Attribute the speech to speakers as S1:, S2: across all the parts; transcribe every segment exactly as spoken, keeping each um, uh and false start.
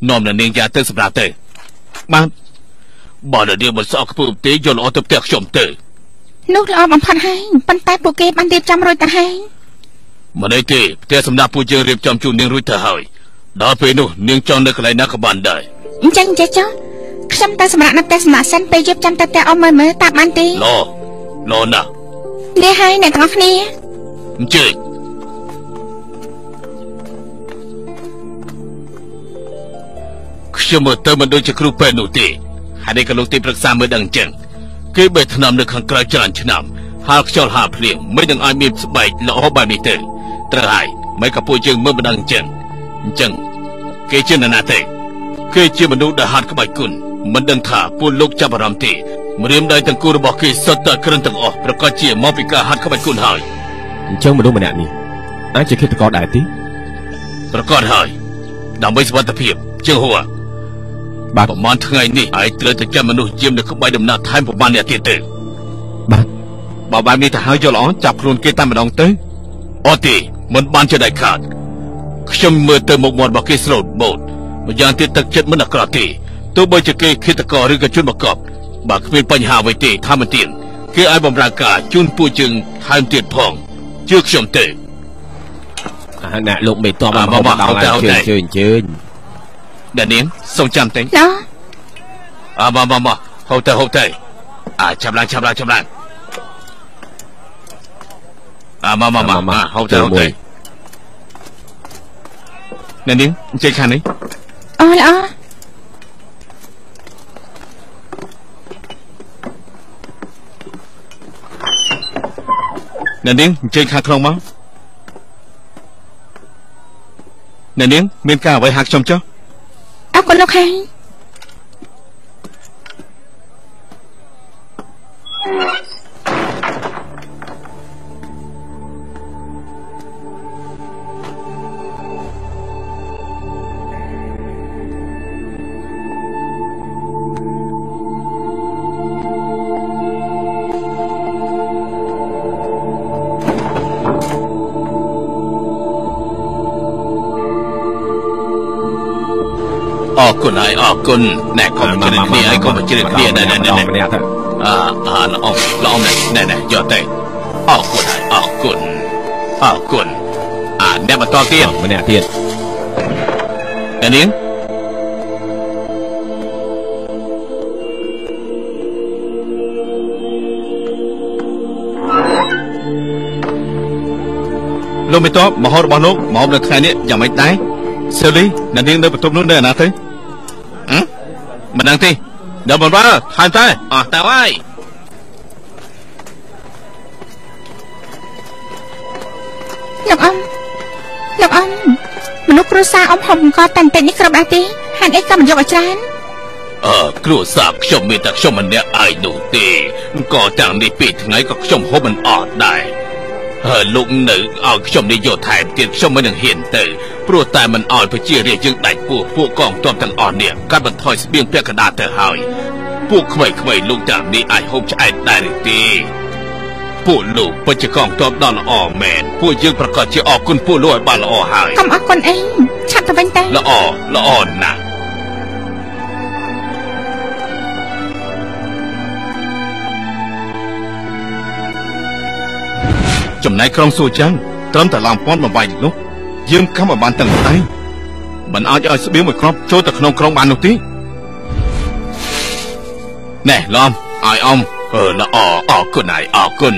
S1: នាំនៅនាងយ៉ាទៅសម្រាប់ទៅបាទបើនៅនាងមិនសក់ខ្ពើមទេយកល្អទៅផ្ទះខ្ញុំទៅ
S2: នោះល្អបំផុតហើយប៉ុន្តែពួកគេបានរៀបចំរួចទៅហើយ
S1: មិនអីទេផ្ទះសម្រាប់ពួកយើងរៀបចំជូននាងរួចទៅហើយដល់ពេលនោះនាងចង់នៅកន្លែងណាក៏បានដែរ
S2: អញ្ចឹងចេះចុះខ្ញុំទៅសម្រាប់នៅផ្ទះសម្រាប់សិនពេលយប់ចាំទៅផ្ទះអ៊ំមើលមើលតាបានទេ
S1: ឡឡណា
S2: នេះហើយអ្នកទាំងអស់គ្នា
S1: អញ្ជើញខ្ញុំមើលទៅមិនដូចជាគ្រូពេទ្យនោះទេហើយនេះក៏លោកទីប្រឹក្សាមើលដឹងអញ្ចឹងគេបេះថ្នាំនៅខាងក្រៅច្រើនឆ្នាំហាលខ្យល់ហាលភ្លៀងមិននឹងឲ្យមានស្បែកល្អបែបនេះទេត្រូវហើយមិនក៏ពួកយើងមើលមិនដឹងអញ្ចឹងអញ្ចឹងគេជានរណាទេគេជាមនុស្សដែលហាត់ក្បាច់គុណមិនដឹងថាពួកលោកចាប់អារម្មណ៍ទេម្រាមដៃទាំងគូរបស់គេសុទ្ធតែក្រិនទាំងអស់ប្រកាសជាមកពីការហាត់ក្បាច់គុណហើយ
S3: អញ្ចឹងមនុស្សម្នាក់នេះអាចជាឃាតករដែរទេ
S1: ប្រកាសហើយដើម្បីសុវត្ថិភាពជាងហួរ
S3: បាទ
S1: ប្រហែលថ្ងៃនេះឯងត្រូវតែចាំមនុស្សយាមនៅក្បាច់ដំណាក់ថែមប្រហែលអ្នកទៀតទៅ
S3: បាទ
S1: បើបែបនេះទៅហើយយកល្អចាប់ខ្លួនគេតែម្ដងទៅអត់ទេមិនបានជាដាច់ខាតខ្ញុំមើលទៅមុខមាត់របស់គេស្លូតបូតម្យ៉ាងទៀតទឹកចិត្តមិនអាក្រក់ទេទោះបីជាគេឃាតករឬក៏ជនបកបបើគ្មានបញ្ហាអ្វីទេថាមិនទៀតគេឲ្យបំរើការជូនពួកយើងថែមទៀតផងជឿខ្ញុំទេ
S3: អាអ្នកលោកមេតបមកមកដល់ហើយជឿជឿអញ្ជើញ
S1: អ្នកនាងសូមចាំទេ
S2: ណា
S1: អើមកមកមកហូបទៅហូបទៅអាចាប់ឡើងចាប់ឡើងចាប់ឡើងអើមកមកមកហូបទៅហូបទៅអ្នកនាងអញ្ជើញខាងនេះ
S2: អូល្អ
S1: អ្នកនាងអញ្ជើញខាងក្នុងមកអ្នកនាងមានការអ្វីហាក់ខ្ញុំចុះ
S2: អរគុណលោកហើយ
S1: អរគុណហើយអរគុណណែកុំជ្រឿនគ្នាហើយកុំជ្រឿនគ្នាណែណែណែម្នាក់ទៅអើអើល្អល្អណែណែណែយកទៅអរគុណហើយអរគុណអរគុណអាអ្នកបន្តទៀតម្
S3: នាក់ទៀត
S1: អ្នកនាងលោកមេតបមហោរបស់លោកមកនៅថ្ងៃនេះយ៉ាងម៉េចដែរសេលីអ្នកនាងនៅបន្ទប់នោះនៅណាទៅហ៎មិនដឹងទេដល់បំរើថែមតែអស់ទៅហើយ
S2: លោកអ៊ំលោកអ៊ំមនុស្សគ្រួសារអ៊ំហុំក៏តែបន្តិចនេះគ្រប់ដែរទេហាត់អីក៏មិនយកឲ្យច្រើន
S1: អឺគ្រួសារខ្ញុំមានតែខ្ញុំម្នាក់ឯងនោះទេក៏ទាំងនេះពីថ្ងៃក៏ខ្ញុំហូបមិនអស់ដែរហើយលោកនៅឲ្យខ្ញុំនេះយកថែមទៀតខ្ញុំមិននឹងហ៊ានទៅព្រោះតែមិនឲ្យប្រជារាស្ត្រយើងដាច់ពោះពួកកងទ័ពទាំងអស់នេះកាត់បន្ថយស្បៀងពាក់កណ្ដាលទៅហើយពួកក្មេងៗលោកទាំងនេះអាចហូបឆ្អែតដែរទេពួកលោកពិតជាកងទ័ពដ៏ល្អមែនពួកយើងប្រកាសជាអរគុណពួកលោកឲ្យបានល្អហើយក
S2: ុំអរគុណអីឆាប់ទៅវិញទៅ
S1: ល្អល្អណាស់ចំណែកក្រុងសួរចឹងត្រឹមតែឡំពាន់បំបីនោះយើងខំឲ្យបានទាំងតែមិនអាចឲ្យស្បៀងមួយគ្រាប់ចូលទៅក្នុងក្រុងបាននោះទេណែឡំឲ្យអ៊ំអឺល្អអរគុណហើយអរគុណ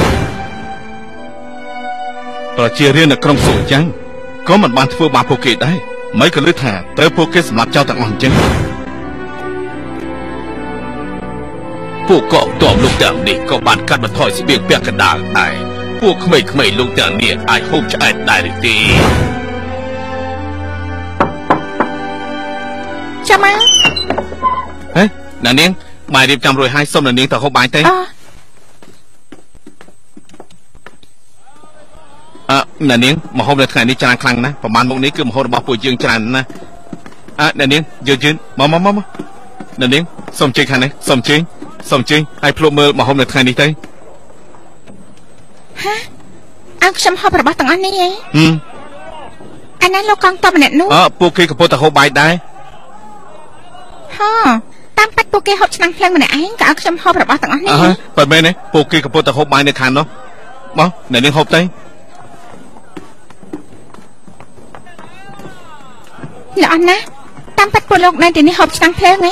S1: ប្រជារាស្ត្រនៅក្រុងសួរចឹងក៏មិនបានធ្វើបាបពួកគេដែរមិនក៏លើថាត្រូវពួកគេសម្លាប់ចោលទាំងអស់អញ្ចឹងពួកកងទ័ពលោកទាំងនេះក៏បានកាត់បន្ថយស្បៀងពាក់កណ្ដាលដែរពួកក្មេងៗលោកទាំងនេះអាចហូបឆ្អែតដែរឬទេ
S2: ចាំមក
S1: ហេណានាងបាយរៀបចំរួចហើយសុំណានាងទៅហូបបាយទៅអឺណានាងមហូបនៅថ្ងៃនេះច្រើនខ្លាំងណាស់ប្រហែលមុខនេះគឺមហូបរបស់ពួកយើងច្រើនណាស់អើណានាងយឺតយឺតមកមកមកណានាងសុំជិះខាងនេះសុំជិះសុំជិះឲ្យភ្លុកមើលមហូបនៅថ្ងៃនេះទៅ
S2: ហាអើខ្ញុំហូបរបស់ទាំងអស់នេះហ៎
S1: ហឹម
S2: អានេះលោកកងតបម្នាក់នោះ
S1: អើពួកគេកំពុងតែហូបបាយដែរ
S2: ហោតាមបាច់ពួកគេហូបឆ្នាំងភ្លើងម្នាក់ឯងក៏ឲ្យខ្ញុំហូបរបស់ទាំងអស់នេះ
S1: ប៉ិតមែនទេពួកគេកំពុងតែហូបបាយនៅខាងនោះមកអ្នកនាងហូបទៅ
S2: ល្អណាស់តាមបាច់ពួកលោកនៅទីនេះហូបឆ្នាំងភ្លើងហ៎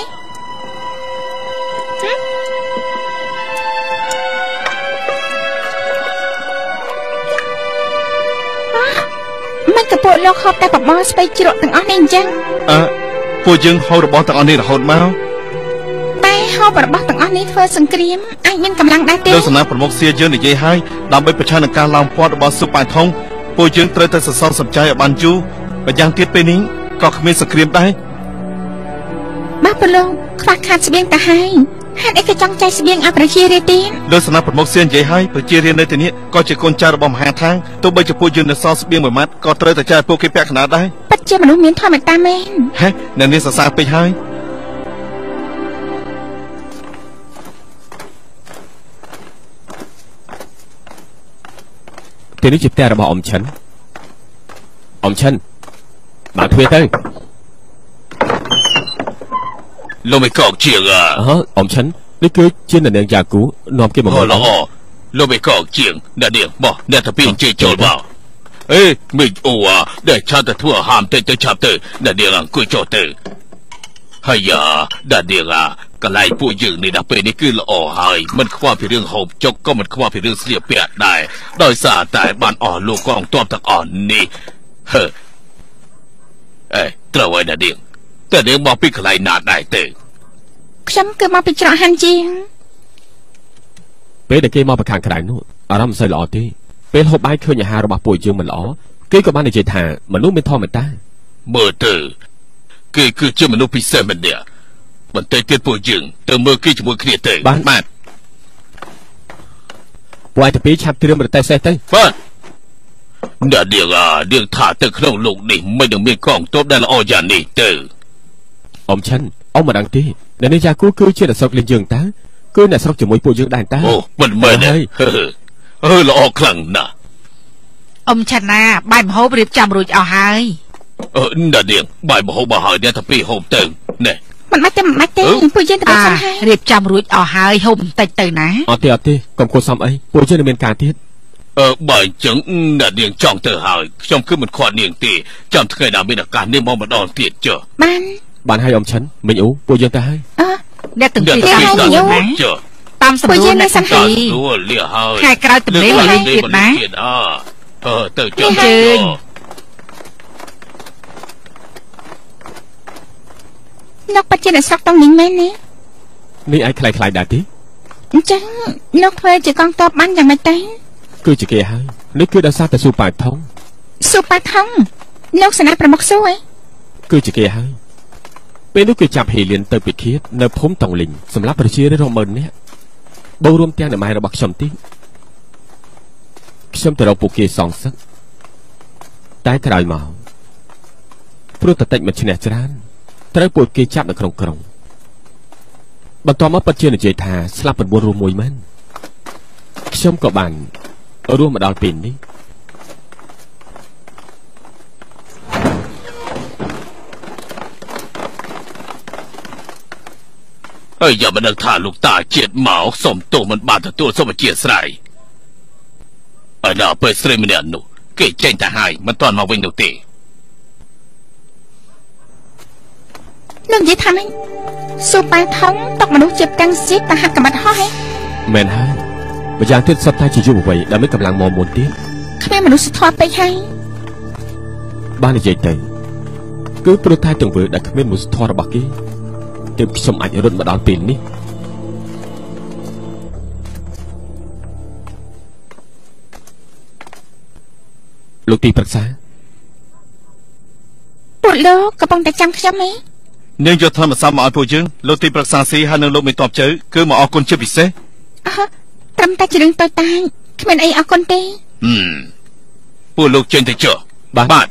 S2: មិនក៏ពួកលោកហូបតែបបរស្ពៃជ្រក់ទាំងអស់នេះអញ្ចឹង
S1: អឺពួកយើងហូបរបស់ទាំងអស់នេះរហូតមក
S2: តែហូបរបស់ទាំងអស់នេះធ្វើសង្គ្រាមអាចមានកម្លាំងដែរទេ
S1: លោកសំណាក់ប្រមុខសៀយើងនិយាយឲ្យដើម្បីប្រឆាំងនឹងការឡោមព័ទ្ធរបស់ស៊ុបប៉ៃថងពួកយើងត្រូវតែសន្សំសំចៃឲ្យបានយូរបើយ៉ាងទៀតពេលនេះក៏គ្មានសង្គ្រាមដែរ
S2: បាទពលលោកខ្វះខាតស្បៀងទៅហើយហេតុអីក៏ចង់ចែកស្បៀងឲ្យប្រជារាស្ត្រទៀត
S1: លោកសំណាក់ប្រមុខសៀនិយាយឲ្យប្រជារាស្ត្រនៅទីនេះក៏ជាកូនចៅរបស់មហាថាងទោះបីជាពួកយើងនៅសល់ស្បៀងមួយម៉ាត់ក៏ត្រូវតែចែកពួកគេពាក់កណ្ដាលដែរ
S2: ពិតជាមនុស្សមានធម៌មេត្តាមែន
S1: ហេអ្នកនេះសរសើរពេកហើយ
S3: ទីនេះជាផ្ទះរបស់អ៊ំឈិនអ៊ំឈិនបើទ្វារទៅ
S1: លោកមេកកជាងអើ
S3: អ៊ំឈិននេះគឺជាអ្នកនាងយ៉ាគូនាំគេមក
S1: អូល្អលោកមេកកជាងអ្នកនាងបោះអ្នកតាពីអញ្ជើញចូលមកអេមីអូអាដែលឆាទៅធ្វើហាមទៅទៅឆាប់ទៅអ្នកនាងអង្គុយចុះទៅហើយយ៉ាអ្នកនាងកន្លែងពួកយើងនេះដល់ពេលនេះគឺល្អហើយមិនខ្វល់ពីរឿងហូបចុកក៏មិនខ្វល់ពីរឿងស្លៀកពាក់ដែរដោយសារតែបានអស់លោកកងទ័ពទាំងអស់នេះហឺអេត្រូវហើយអ្នកនាងតែនាងមកពីកន្លែងណាដែរទេ
S2: ខ្ញុំគឺមកពីច្រកហាន់ជាង
S3: ពេលដែលគេមកពីខាងក្រៅនោះអារម្មណ៍មិនសូវល្អទេពេលហូបបាយឃើញអាហាររបស់ពួកយើងមិនល្អគេក៏បាននិយាយថាមនុស្សមានធម៌មេត្តា
S1: មើលទៅគេគឺជាមនុស្សពិសេសម្នាក់បន្តិចទៀតពួកយើងទៅមើលគេជាមួយគ្នាទៅ
S3: បាទបាទពួកឯងទៅពីឆាប់ត្រៀមរទេះសេះទៅ
S1: បាទអ្នកនាងអានាងថាទៅក្នុងលោកនេះមិននឹងមានកងទ័ពដែលល្អយ៉ាងនេះទៅ
S3: អ៊ំឈិនអ៊ំមិនដឹងទេអ្នកនេះយ៉ាគូគឺជាអ្នកស្រុកលេងយើងតើគឺអ្នកស្រុកជាមួយពួកយើងដែរតើ
S1: អូមិនមែនទេអឺល្អខ្លាំងណាស់
S4: អ៊ំឆាណាបាយម្ហូបរៀបចំរួចអស់ហើយ
S1: អឺអ្នកនាងបាយម្ហូបមកហើយអ្នកតាពីហូបទៅណែ
S2: មិនបាច់ទេមិនបាច់ទេពួកយើងទៅសំហើយ
S4: រៀបចំរួចអស់ហើយហូបបន្តិចទៅណា
S3: អត់ទេអត់ទេកុំគួរសំអីពួកយើងនឹងមានការទៀត
S1: អឺបើអញ្ចឹងអ្នកនាងចង់ទៅហើយខ្ញុំគឺមិនខ្វាត់នាងទេចាំថ្ងៃណាមានឱកាសនាងមកម្ដងទៀតចុះ
S2: បាន
S3: បានហើយអ៊ំឈិនមិញអូពួកយើងទៅហើយ
S2: អឺ
S4: អ្នកទាំងពីរទៅតាមសម្រួលអ្នកសន្តិខែក្រោយទំនេរមកលេងទៀតណា
S1: អឺទៅចុះ
S4: ជើញ
S2: លោកបច្ចុប្បន្នស្រុកតងនេះមែនទេ
S3: នេះឯងខ្លាយខ្លាយដែរទេ
S2: អញ្ចឹងលោកធ្វើជាកងទ័ពបានយ៉ាងម៉េចទៅ
S3: គឺជាគេហើយនេះគឺដោយសារតែស៊ូប៉ាថង
S2: ស៊ូប៉ាថងលោកសេនាប្រមុខស៊ូឯង
S3: គឺជាគេហើយពេលនោះគេចាប់ហេលៀនទៅពិឃាតនៅភូមិតងលីងសម្រាប់ប្រជារាស្ត្ររាប់ម៉ឺននាក់បូររួមទាំងអ្នកម៉ែរបស់ខ្ញុំទីខ្ញុំទៅរកពួកគេសងសឹកតែក្រោយមកព្រោះតតិចមិនឈ្នះច្រើនត្រូវពួកគេចាប់នៅក្នុងក្រុងបន្ទាប់មកពិតជានិយាយថាស្លាប់៩រួមមួយមែនខ្ញុំក៏បានរស់មកដល់ពេលនេះ
S1: ហើយอย่ามานึกថាលោកតាជាតិមកសុំទោសមិនបានទទួលសុំអធិស្ឋានអើដល់ពេលស្រីម្នាក់នោះគេចេញទៅហើយមិនទាន់មកវិញនោះទេ
S2: លោកនិយាយថាម៉េចស៊ូប៉ាថងតកមនុស្សជាទាំងស៊ីតហាក់កំបាត់ហោះហ៎
S3: មែនហើយម្យ៉ាងទៀតសុទ្ធតែជាយុវវ័យដែលមានកម្លាំងមមួនទៀត
S2: គ្មានមនុស្សធម៌ពេកហើយ
S3: បាននិយាយទៅគឺព្រោះតែទង្វើដែលគ្មានមនុស្សធម៌របស់គេទើបខ្ញុំអាចរត់មកដល់ពេលនេះលោកទីប្រឹក្សា
S2: ពួកលោកកំពុងតែចាំខ្ញុំទេ
S1: នាងយកធម្មសាមកឲ្យពួកយើងលោកទីប្រឹក្សាស៊ីហើយនឹងលោកមេតបជើគឺមកអរគុណជាពិសេស
S2: អឺត្រឹមតែជារឿងតូចតាចគ្មានអីអរគុណទេ
S1: ហឹមពួកលោកចេញទៅចុះ
S3: បាទ
S1: បាទ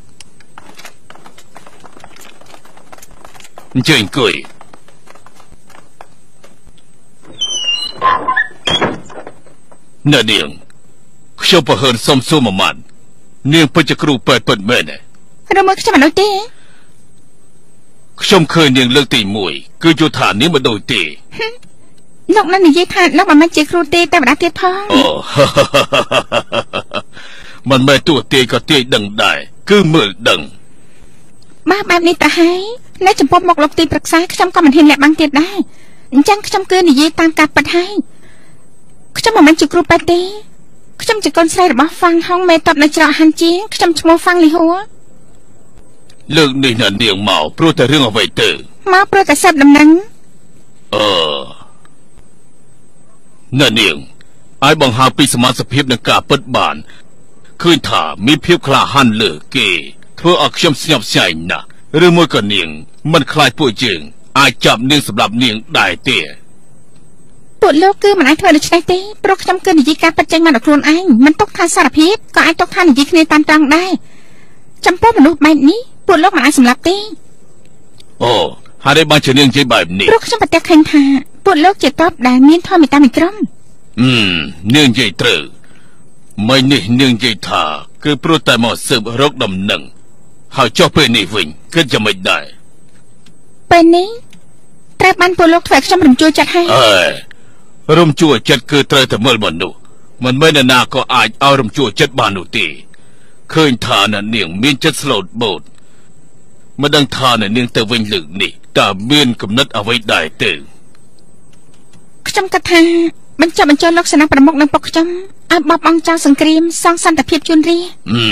S1: អញ្ជើញអង្គុយអ្នកនាងខ្ញុំប្រហើនសុំសួរមួយម៉ាត់នាងពិតជាគ្រូពេទ្យពិតមែនទេ
S2: រំមើលខ្ញុំមិននោះទេ
S1: ខ្ញុំឃើញនាងលើកទីមួយគឺយល់ថានាងមិនដូចទេ
S2: លោកនឹងនិយាយថាលោកមិនមែនជាគ្រូទេតែម្ដងទៀតផង
S1: អូមិនមែនទូទេក៏ទាយដឹងដែរគឺមើលដឹង
S2: បាទបែបនេះទៅហើយនៅចំពោះមកលោកទីប្រឹក្សាខ្ញុំក៏មិនហ៊ានលាក់បាំងទៀតដែរអញ្ចឹងខ្ញុំគឺនិយាយតាមការពិតហើយខ្ញុំមិនមែនជាគ្រូពេទ្យទេខ្ញុំជាកូនស្រីរបស់ហ្វាំងហុងមេតបនៅច្រកហាន់ជាខ្ញុំឈ្មោះហ្វាំងលីហួរ
S1: លើកនេះណានាងមកព្រោះតែរឿងអ្វីទៅ
S2: មកព្រោះតែសិបដំណឹង
S1: អឺណានាងឲ្យបង្ហាញពីសមត្ថភាពនៃការពិតបានឃើញថាមានភាពក្លាហានលើគេធ្វើឲ្យខ្ញុំស្ញប់ស្ញែងណាស់ឬមួយក៏នាងមិនខ្លាចពួកយើងអាចចាប់នាងសម្រាប់នាងដែរទេ
S2: ពួកលោកគឺមិនអាចធ្វើដូច្នេះទេព្រោះខ្ញុំគឺនិយាយការពិតចេញមកដល់ខ្លួនឯងមិនទុកថាសារភាពក៏អាចទុកថានិយាយគ្នាតាមត្រង់ដែរចំពោះមនុស្សបែបនេះពួកលោកមិនអាចសម្លាប់ទេ
S1: អូហើយបានជានាងនិយាយបែបនេះ
S2: ព្រោះខ្ញុំប្រទះឃើញថាពួកលោកជាតបដែលមានធម៌មេត្តាមីក្រុម
S1: អឺនាងនិយាយត្រូវមិននេះនាងនិយាយថាគឺព្រោះតែមកស៊ើបរកដំណឹងហើយចុះពេលនេះវិញគិតយ៉ាងម៉េចដែរ
S2: ពេលនេះត្រូវបានពួកលោកធ្វើខ្ញុំរំជួលចិត្តហើយ
S1: អើរំជួលចិត្តគឺត្រូវតែមើលមនុស្សមិនមែននរណាក៏អាចឲ្យរំជួលចិត្តបាននោះទេឃើញថានាងមានចិត្តស្លូតបូតមិនដឹងថានាងទៅវិញលើកនេះតើមានគំនិតអ្វីដែរទេ
S2: ខ្ញុំគិតថាបញ្ចុះបញ្ចូលលោកសេនាប្រមុខនិងពុកខ្ញុំឲ្យបបអង្គចៅសង្គ្រាមសងសន្តិភាពជូនរា
S1: អឺ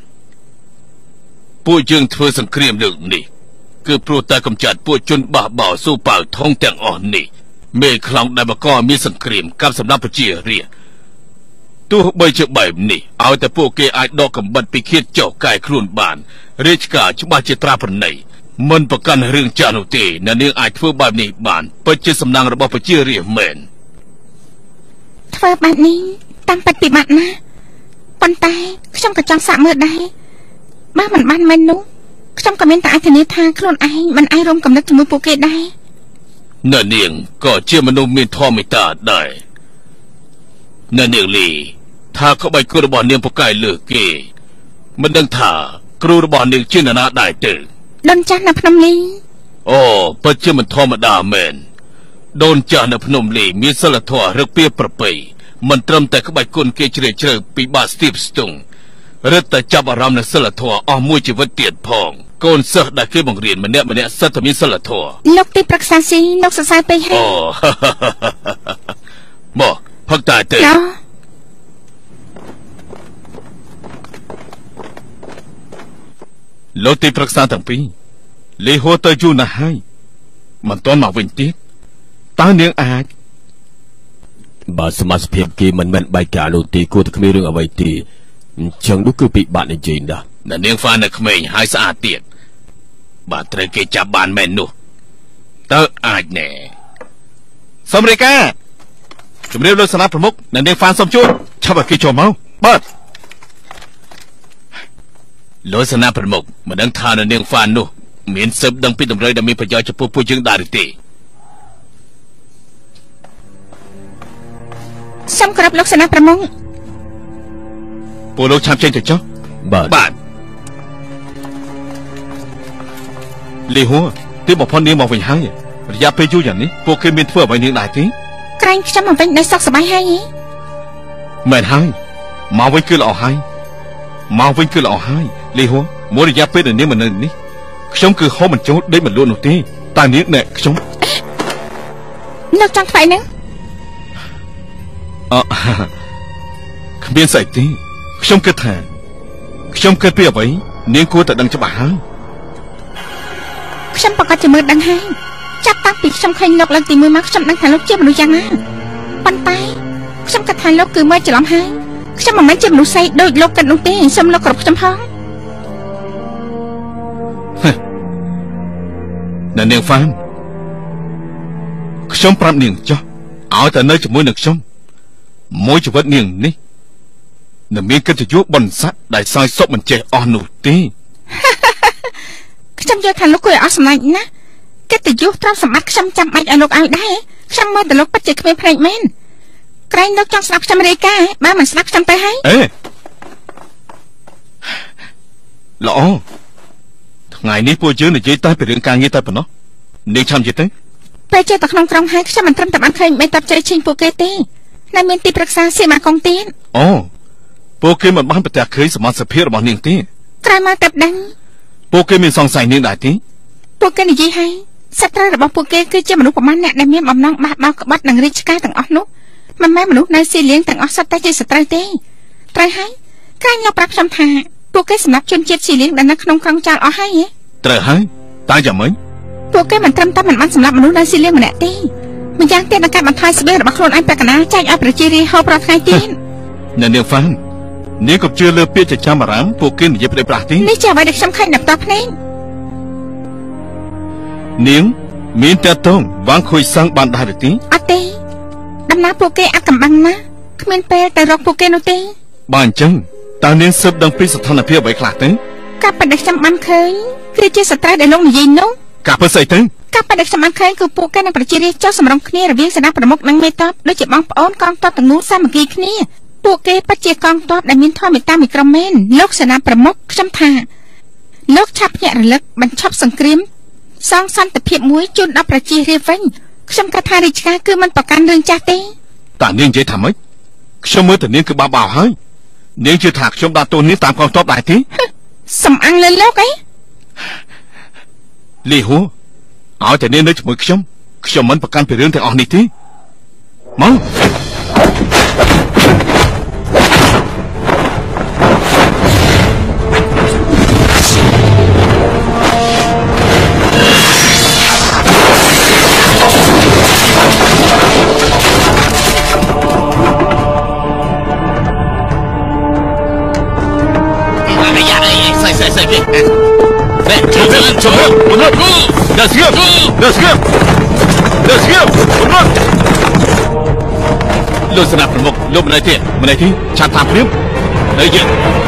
S1: ពួកយើងធ្វើសង្គ្រាមលើកនេះគឺព្រោះតែកំចាត់ពួកជនបះបោស៊ូប៉ៅថងទាំងអស់នេះមេខ្លោងដែលបកមានសង្គ្រាមกับសម្ដេចប្រជារាស្ត្រទោះបីជាបែបនេះឲ្យតែពួកគេអាចដកកំបិតពីឃាតចុះកាយខ្លួនបានរាជការច្បាស់ជាត្រាប្រណីមិនប្រកាន់រឿងចាស់នោះទេអ្នកនាងអាចធ្វើបែបនេះបានពិតជាសំណាងរបស់ប្រជារាស្ត្រមែន
S2: ធ្វើបែបនេះតាមពិតពិបាកណាស់ប៉ុន្តែខ្ញុំក៏ចង់សាកមើលដែរបើមិនបានមែននោះខ្ញុំក៏មានតែអាចធានាថាខ្លួនឯងមិនអាចរួមគំនិតជាមួយពួកគេដែរ
S1: អ្នកនាងក៏ជាមនុស្សមានធម៌មេត្តាដែរអ្នកនាងលីថាក្បាច់គូរបស់នាងពូកែលើគេមិនដឹងថាគ្រូរបស់នាងជានរណាដែរទេ
S2: ដូនចាស់នៅភ្នំលី
S1: អូពិតជាមិនធម្មតាមែនដូនចាស់នៅភ្នំលីមានសិលធម៌រឹកពីប្រពៃមិនត្រឹមតែក្បាច់គុណគេជ្រាលជ្រៅពីបាស្ទីបស្ទង់រឹតតែចាប់អារម្មណ៍នឹងសិលធម៌អស់មួយជីវិតទៀតផងកូនសិស្សដែលគេបង្រៀនម្នាក់ម្នាក់សិតតែមានសិលធម៌
S2: លោកទីប្រឹក្សាស៊ីលោកសរសើរពេកហើយ
S1: អូមកផឹកតែទេលោកទីប្រឹក្សាទាំងពីរលីហួរទៅយូរណាស់ហើយមិនទាន់មកវិញទៀតតើនាងអាច
S3: បើសមាជិកគេមិនមែនបែកការនោះទេគួរតែគ្មានរឿងអ្វីទេអញ្ចឹងនោះគឺពិបាកនិយាយណាស់
S1: នាងហ្វានៅក្មេងហើយស្អាតទៀតបើត្រូវគេចាប់បានមែននោះតើអាចណែសូមរាយការណ៍ជំរាបលោកសេនាប្រមុខនាងហ្វានសូមជួបឆាប់ឲ្យគេចូលមកបាទលោកសេនាប្រមុខមិនដឹងថានាងហ្វាននោះមានស៊ើបដឹងពីតម្រុយដែលមានប្រយោជន៍ចំពោះពួកយើងដែរឬទេ
S2: សូមគោរពលោកសេនាប្រមុខ
S1: ពួកលោកឆាប់ចេញទៅចុះ
S3: បាទ
S1: បាទលីហួរទីបំផុតនាងមកវិញហើយរយៈពេលយូរយ៉ាងនេះពួកគេមានធ្វើអ្វីនាងដែរទេ
S2: ក្រែងខ្ញុំមកវិញដោយសុខសប្បាយហើយ
S1: មែនហើយមកវិញគឺល្អហើយមកវិញគឺល្អហើយលីហួរមួយរយៈពេលដែលនាងមកនៅនេះខ្ញុំគឺហូបមិនចូលដេកមិនលក់នោះទេតែនាងណែខ្ញុំ
S2: លោកចង់ថ្លៃនឹង
S1: អឺគ្មានស្អីទេខ្ញុំគិតថាខ្ញុំគិតពីអ្វីនាងគួរតែដឹងច្បាស់ហើយ
S2: ខ្ញុំប្រកាសជាមើលដឹងហើយចាប់តាំងពីខ្ញុំឃើញលោកឡើងទីមួយមកខ្ញុំដឹងថាលោកជាមនុស្សយ៉ាងណាប៉ុន្តែខ្ញុំគិតថាលោកគឺមើលច្រឡំហើយខ្ញុំមិនមែនជាមនុស្សស្អីដូចលោកគិតនោះទេសូមលោកគោរពខ្ញុំផង
S1: ណានាងហ្វានខ្ញុំប្រាប់នាងចុះឲ្យតែនៅជាមួយនឹងខ្ញុំមួយជីវិតនាងនេះនឹងមានកិត្តិយសបុណ្យស័ក្តិដែលសោយសុខមិនចេះអស់នោះទេ
S2: ខ្ញុំយល់ថាលោកគួរឲ្យអស់សំណាញ់ណាកិត្តិយសទ្រព្យសម្បត្តិខ្ញុំចាំបាច់ឲ្យលោកឲ្យដែរខ្ញុំមើលតែលោកពិតជាគ្មានភ្នែកមែនក្រែងលោកចង់ស្ដាប់ខ្ញុំរាយការណ៍បើមិនស្ដាប់ខ្ញុំទៅហើយ
S1: អេល្អថ្ថ្ងៃនេះពួកយើងនិយាយតែពីរឿងការងារតែប៉ុណ្ណោះនាងចាំនិយាយទៅ
S2: ពេលចេះតែក្នុងក្រុងហើយខ្ញុំមិនត្រឹមតែបានឃើញមេតាប់ជ្រៃឈិញពួកគេទេនៅមានទីប្រឹក្សាសៀមាកុងទៀត
S1: អូពួកគេមិនបានប្រទះឃើញសមត្ថភាពរបស់នាងទេ
S2: ក្រោយមកតែដឹង
S1: ពួកគេមានសង្ស័យនាងដែរទេ
S2: ពួកគេនិយាយហើយសត្រូវរបស់ពួកគេគឺជាមនុស្សប្រមាណអ្នកដែលមានបំណងបះបោរក្បត់នឹងរាជការទាំងអស់នោះមិនមែនមនុស្សនៅស៊ីលៀងទាំងអស់សុទ្ធតែជាសត្រូវទេត្រូវហើយក្រែងលោកប្រាប់ខ្ញុំថាពួកគេសម្រាប់ជនជាតិស៊ីលៀងដែលនៅក្នុងក្រុងចោលអស់ហើយហ៎
S1: ត្រូវហើយតែយ៉ាងម៉េច
S2: ពួកគេមិនត្រឹមតែមិនបានសម្រាប់មនុស្សនៅស៊ីលៀងម្នាក់ទេម្យ៉ាងទៀតនឹងកាត់បន្ថយស្បៀងរបស់ខ្លួនឯងពាក់កណ្ដាលចែកឲ្យប្រជារាស្ត្រហូបរាល់ថ្ងៃទៀត
S1: នៅនាងហ្វាននាងក៏ជឿលើពាក្យចចាមអារាមពួកគេនិយាយប្រេះប្រាស់ទេ
S2: នេះជាអ្វីដែលខ្ញុំឃើញដល់តភ្នែក
S1: នាងមានតែតងវ៉ាងខុយសាំងបានដែរទេ
S2: អត់ទេដំណើរពួកគេអាចកំបាំងណាស់គ្មានពេលទៅរកពួកគេនោះទេ
S1: បើអញ្ចឹងតើនាងស៊ើបដឹងពីស្ថានភាពអ្វីខ្លះទេ
S2: ការប៉ັດដែលខ្ញុំបានឃើញគឺជាសត្រូវដែលលោកនិយាយនោះ
S1: ការពិតស្អីទៅ
S2: ការប៉ັດដែលខ្ញុំបានឃើញគឺពួកគេនឹងប្រជារាស្ត្រចុះសម្រុងគ្នារវាងសេនាប្រមុខនិងមេតបដូចជាបងប្អូនកងទ័ពទាំងមូលសាមគ្គីគ្នាពួកគេពិតជាកងទ័ពដែលមានធម៌មេត្តាមីក្រមមែនលោកសេនាប្រមុខខ្ញុំថាលោកឆាប់ភ្ញាក់រលឹកបញ្ឈប់សង្គ្រាមសងសន្តិភាពមួយជូនដល់ប្រជារាស្ត្រវិញខ្ញុំគិតថារាជការគឺមិនប្រកាន់រឿងចាស់ទេ
S1: តើនាងនិយាយថាម៉េចខ្ញុំមើលតែនាងគឺបាបោហើយនាងជឿថាខ្ញុំដាក់ទោសនាងតាមកងទ័ពដែរទេ
S2: សំអាំងលើលោកអី
S1: លីហួរឲ្យតែនាងនៅជាមួយខ្ញុំខ្ញុំមិនប្រកាន់ពីរឿងទាំងអស់នេះទេមកLet's go! Let's go! Let's go! លោកស្នាប្រមុខលោកម្នាក់ទៀតម្នាក់ទីឆាត់តាមព្រាមហើយយើង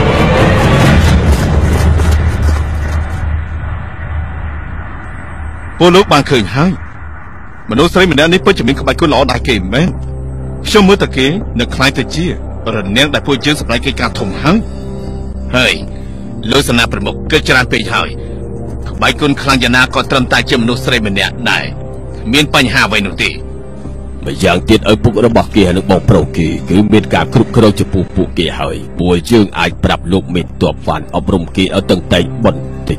S1: ពលលោកបានឃើញហើយមនុស្សស្រីម្នាក់នេះពិតជាមានក្បាច់គុណល្អដែរគេមែនខ្ញុំមើលតែគេនៅខ្លាយទៅជារនាំងដែលពួកយើងសម្រេចកិច្ចការធំហើយហើយលោកស្នាប្រមុខគិតច្រើនពេកហើយក្បាច់គុណខ្លាំងយ៉ាងណាក៏ត្រឹមតែជាមនុស្សស្រីម្នាក់ដែរមានបញ្ហាអ្វីនោះទេ
S3: ម្យ៉ាងទៀតឲ្យពុករបស់គេនិងបងប្រុសគេគឺមានការគ្រប់គ្រងចំពោះពួកគេហើយពួកយើងអាចប្រាប់លោកមេតបវ៉ាន់អប់រំគេឲ្យតឹងតែងបន្តិច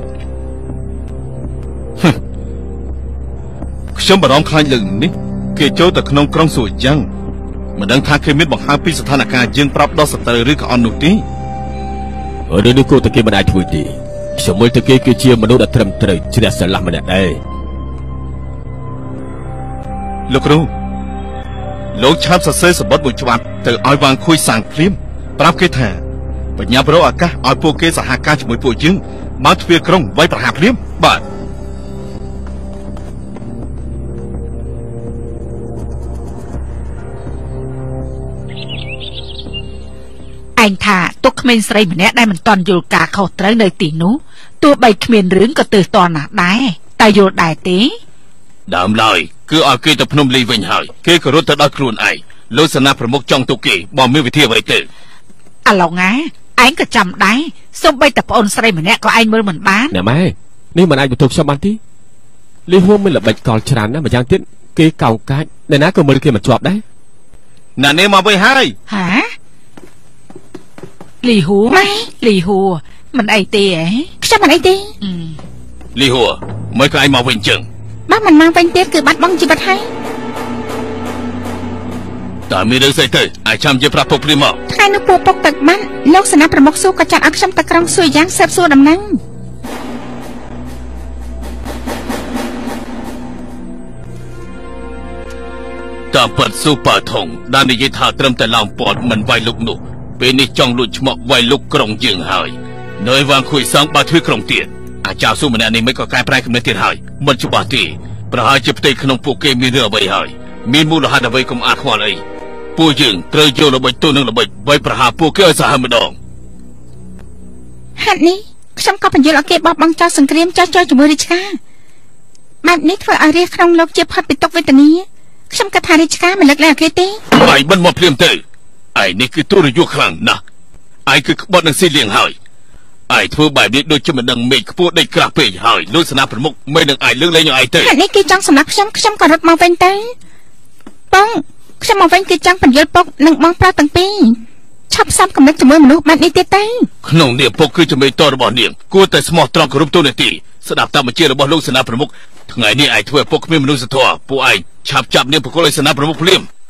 S1: ខ្ញុំបារម្ភខ្លាចរឿងនេះគេចូលទៅក្នុងក្រុងសួរយ៉ាងមិនដឹងថាគេមានបង្ហើបពីស្ថានភាពយើងប្រាប់ដល់សត្រូវឬក៏អត់នោះទេ
S3: រឿងនេះគួរតែគេមិនអាចធ្វើទេខ្ញុំមើលទៅគេគឺជាមនុស្សដែលត្រឹមត្រូវជ្រះស្រឡះម្នាក់ដែរ
S1: លោកគ្រូលោកឆាប់សរសេរសម្បត្តិមួយច្បាប់ទៅឲ្យវ៉ាងខួយសាងភ្លាមប្រាប់គេថាបញ្ញាប្រោឱកាសឲ្យពួកគេសហការជាមួយពួកយើងបើទ្វារក្រុងវាយប្រហារភ្លាមបាទ
S4: ឯងថាទុកក្មេងស្រីម្នាក់ដែលមិនទាន់យល់ការខុសត្រូវនៅទីនោះទោះបីគ្មានរឿងក៏ទើសតណាស់ដែរតែយល់ដែរទេ
S1: ដើមឡើយគឺឲ្យគេទៅភ្នំលីវិញហើយគេក៏រត់ទៅដល់ខ្លួនឯងលោកសេនាប្រមុខចង់ទុកគេបើមានវិធីអ្វីទៅ
S4: អាឡុងណាឯងក៏ចាំដែរសូម្បីតែប្អូនស្រីម្នាក់ក៏ឯងមើលមិនបាន
S3: ណែម៉ែនេះមិនអាចបន្ទោសខ្ញុំបានទេលីហួរមានល្បិចកលច្រើនណាស់ម្យ៉ាងទៀតគេកោងកាច់អ្នកណាក៏មើលគេមិនជាប់ដែរ
S1: ណានេះមកវិញហើយ
S4: ហាលីហួរលីហួរមិនអីទេហ៎
S2: ខ្ញុំមិនអីទេ
S1: លីហួរមើលក៏ឯងមកវិញចឹង
S2: បើមិនមកវិញទៀតគឺបាត់បង់ជីវិតហើយ
S1: តើមានរឿងស្អីទៅអាចចាំជាប្រាប់ពុកព្រាមមក
S2: ថ្ងៃនោះពួកពុកទឹកបានលោកសេនាប្រមុខស៊ូក៏ចាត់ឲ្យខ្ញុំទៅក្រុងស៊ូយ៉ាងស៊ើបសួរដំណឹង
S1: តើប៉ាត់ស៊ូប៉ាថងដែលនិយាយថាត្រឹមតែឡោមព័ទ្ធមិនវាយលុកនោះពេលនេះចង់លួចឈ្មោះវាយលុកក្រុងយើងហើយនៅវ៉ាងខួយសងបើធ្វើក្រុងទៀតអាចៅស៊ូម្នាក់នេះមិនក៏កែប្រែគំនិតទៀតហើយមិនច្បាស់ទេប្រហែលជាផ្ទៃក្នុងពួកគេមានរឿងអ្វីហើយមានមូលហេតុអ្វីកុំអាខ្វល់អីពួកយើងត្រូវយកល្បិចទូនឹងល្បិចវាយប្រហារពួកគេឲ្យសាហាវម្ដង
S2: ហេតុនេះខ្ញុំក៏បញ្យល់ឲ្យគេបោះបង់ចោលសង្គ្រាមចោះចូលជាមួយរាជការបែបនេះធ្វើឲ្យរាជក្នុងលោកជាផុតពីទុក្ខវេទនាខ្ញុំគិតថារាជការមិនលើកលែងឲ្យគេទេ
S1: ឯងមិនមកភ្លាមទៅឯងនេះគឺទូរយុខ្លាំងណាស់ឯងគឺក្បត់នឹងស៊ីលៀងហើយឯងធ្វើបែបនេះដូចជាមិនដឹងមេឃខ្ពស់ដេកក្រាស់ពេកហើយលោកសេនាប្រមុខមិននឹងឯងលើកលែងនឹងឯងទៅ
S2: ហេតុនេះគេចង់សម្លាប់ខ្ញុំខ្ញុំក៏រត់មកវិញទៅបងខ្ញុំមកវិញគឺចង់បញ្យល់ពុកនិងបងប្រុសទាំងពីរឆាប់សាប់កំណត់ជាមួយមនុស្សបែបនេះទៀតទៅ
S1: ក្នុងនាមពុកគឺជាមេតររបស់នាងគួរតែស្មោះត្រង់គ្រប់ទូនាទីស្ដាប់តាមបញ្ជារបស់លោកសេនាប្រមុខថ្ងៃនេះឯងធ្វើពុកគ្មានមនុស្សធម៌ពួកឯងឆាប់ចាប់នាងប្រគល់ឲ្យសេនាប្រមុខភ្លាម